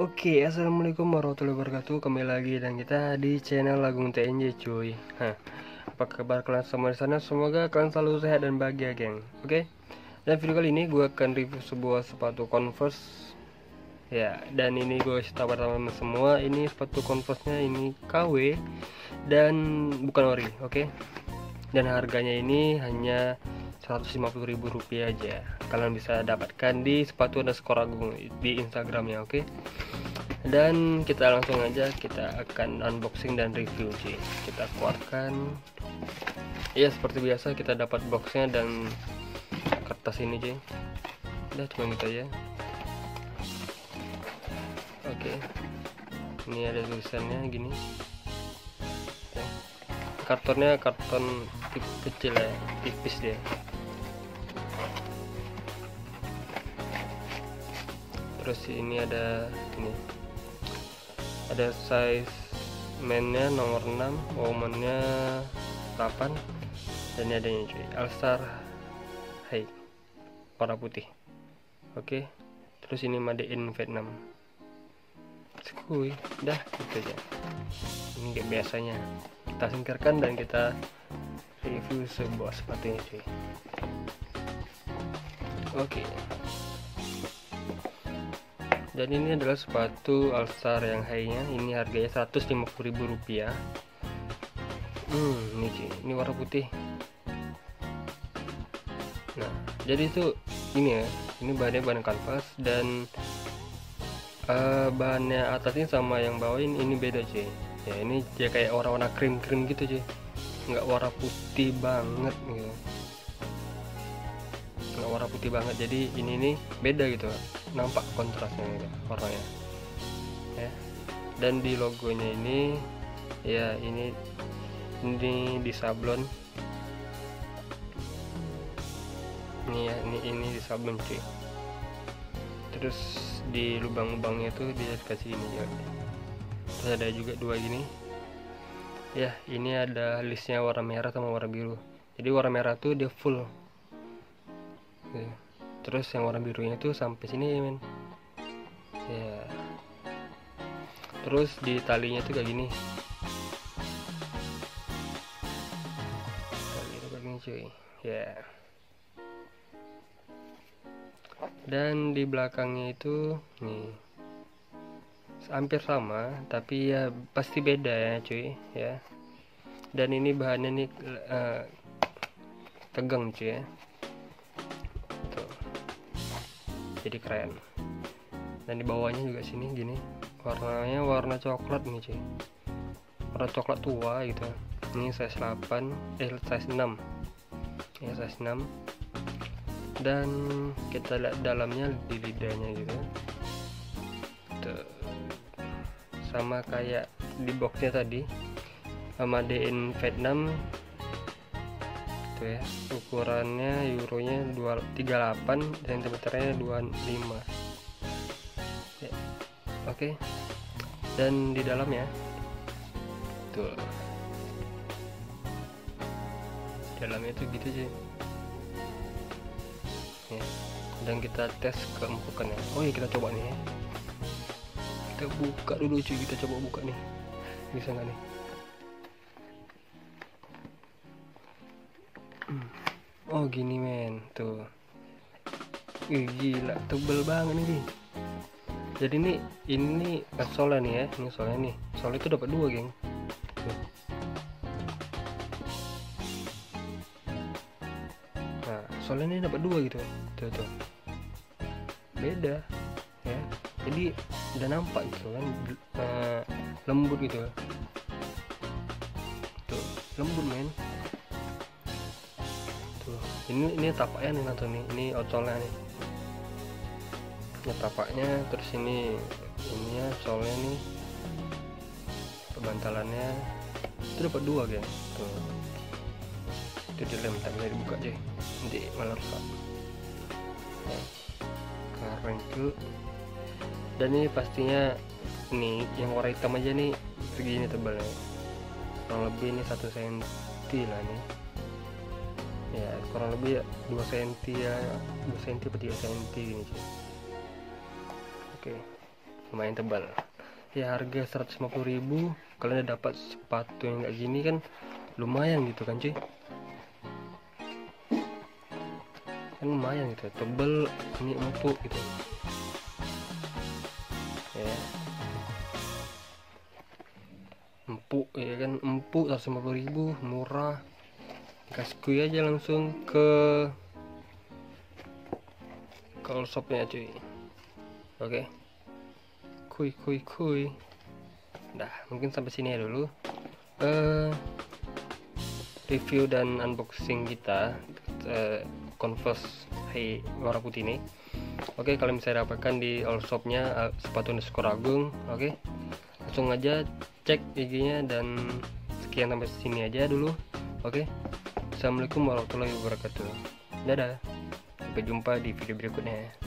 Oke, assalamualaikum warahmatullahi wabarakatuh. Kembali lagi dan kita di channel Lagung TNJ cuy. Apa kabar kalian semua di sana? Semoga kalian selalu sehat dan bahagia, geng. Oke. Dan video kali ini gue akan review sebuah sepatu Converse. Ya, dan ini gue tahu teman semua, ini sepatu Converse-nya ini KW dan bukan ori, oke. Dan harganya ini hanya Rp150.000 aja. Kalian bisa dapatkan di sepatu_agung di Instagramnya, oke. Dan kita langsung aja, kita akan unboxing dan review sih. Kita keluarkan, ya seperti biasa kita dapat boxnya dan kertas ini cuy. Udah cuma gitu aja. Oke, ini ada tulisannya gini. Kartonnya karton kecil ya, tipis dia. Terus ini ada size mennya nomor 6, womannya 8, dan ini adanya cuy, All-Star High warna putih. Oke, terus ini made in Vietnam. Skuy, dah gitu aja. Ini kayak biasanya kita singkirkan dan kita review sebuah sepatunya cuy. Oke. Dan ini adalah sepatu All-Star yang high-nya. Ini harganya Rp150.000. Ini cuy, ini warna putih. Nah, jadi itu ini ya, ini bahan kanvas dan bahannya atasnya sama yang bawah ini beda cuy. Ya ini dia kayak warna krim gitu cuy, nggak warna putih banget gitu, nggak warna putih banget. Jadi ini nih beda gitu, nampak kontrasnya gitu, warnanya ya. Dan di logonya ini ya ini di sablon ini ya, ini di sablon cuy. Terus di lubang-lubangnya tuh dia kasih ini ya. Terus ada juga dua gini ya, ini ada listnya warna merah sama warna biru. Jadi warna merah tuh dia full ya. Terus yang warna birunya tuh sampai sini men ya. Terus di talinya tuh kayak gini, kayak gini cuy ya. Dan di belakangnya itu nih hampir sama, tapi ya pasti beda ya cuy ya. Dan ini bahannya nih tegang cuy ya. Tuh. Jadi keren. Dan di bawahnya juga sini gini, warnanya warna coklat nih cuy, warna coklat tua gitu. Ini size 8 size 6 ya, size 6. Dan kita lihat dalamnya di lidahnya gitu. Tuh. Sama kayak di boxnya tadi, made in Vietnam tuh ya. Ukurannya euronya 38, cm nya 25 ya. Oke. Dan di dalamnya tuh, dalamnya tuh gitu sih ya. Dan kita tes keempukannya. Oh iya, kita coba nih ya. Kita buka dulu cuy, kita coba buka nih, bisa nggak nih? Oh gini men, tuh. Gila, tebel banget nih. Jadi ini solnya nih ya, ini solnya nih. Solnya itu dapat 2 geng. Tuh. Nah, solnya ini dapat 2 gitu. Tuh. Beda ya. Jadi udah nampak gitu kan, lembut gitu. Tuh, lembut men. Tuh, ini tapaknya nih nonton nih, ini outsole-nya nih. Ini tapaknya, terus ini ya solnya nih, bantalannya itu dapat 2 geng. Tuh, itu dilem, tak bisa dibuka aja, nanti malah rusak. Keren tuh. Dan ini pastinya nih yang warna hitam aja nih segini tebalnya, kurang lebih ini 1 cm lah nih ya, kurang lebih 2 cm ya, 2 cm atau 3 cm gini cuy. Oke. lumayan tebal ya. Harga 150.000 kalian udah dapat sepatu yang kayak gini kan lumayan gitu kan cuy, kan lumayan gitu, tebel, ini empuk gitu ya, empuk ya kan, empuk 150.000 murah. Kasih kuy aja langsung ke all shopnya cuy. Oke, kuy. Dah, mungkin sampai sini ya dulu review dan unboxing kita Converse warna putih ini. Oke, kalian bisa dapatkan di all shopnya sepatu_agung. Oke, langsung aja cek IG-nya, dan sekian sampai sini aja dulu. Oke, assalamualaikum warahmatullahi wabarakatuh. Dadah, sampai jumpa di video berikutnya.